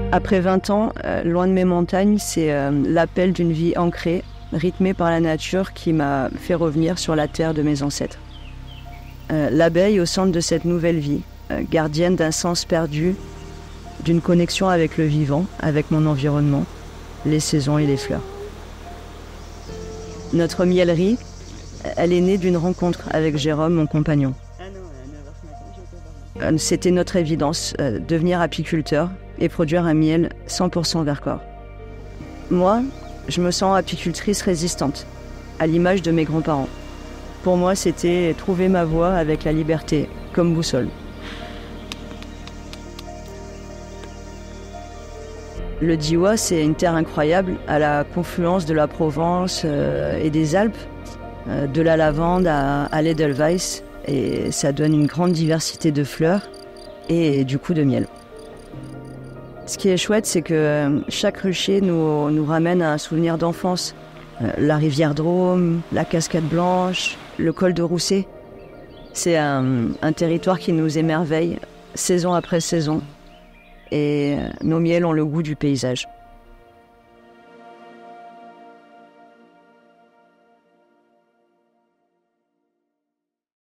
Après 20 ans, loin de mes montagnes, c'est l'appel d'une vie ancrée, rythmée par la nature qui m'a fait revenir sur la terre de mes ancêtres. L'abeille au centre de cette nouvelle vie, gardienne d'un sens perdu, d'une connexion avec le vivant, avec mon environnement, les saisons et les fleurs. Notre mielerie, elle est née d'une rencontre avec Jérôme, mon compagnon. C'était notre évidence, devenir apiculteur et produire un miel 100% Vercors. Moi, je me sens apicultrice résistante, à l'image de mes grands-parents. Pour moi, c'était trouver ma voie avec la liberté, comme boussole. Le Diois, c'est une terre incroyable, à la confluence de la Provence et des Alpes, de la lavande à l'Edelweiss, et ça donne une grande diversité de fleurs et du coup de miel. Ce qui est chouette, c'est que chaque rucher nous ramène à un souvenir d'enfance. La rivière Drôme, la cascade Blanche, le col de Rousset. C'est un territoire qui nous émerveille, saison après saison. Et nos miels ont le goût du paysage.